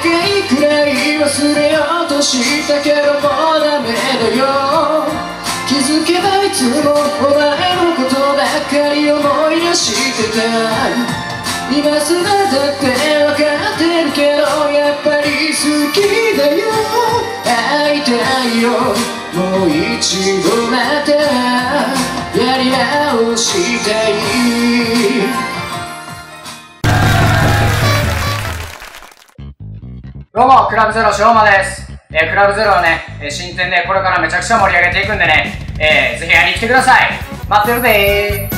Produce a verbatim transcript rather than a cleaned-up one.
回くらい忘れようとしたけどもうダメだよ。気づけばいつもお前のことばっかり思い出してた。今すらだって分かってるけどやっぱり好きだよ。会いたいよもう一度またやり直したい。 どうも、クラブゼロしょうまです。えー、クラブゼロはね、えー、新店でこれからめちゃくちゃ盛り上げていくんでね、えー、ぜひ会いに来てください。待ってるぜー。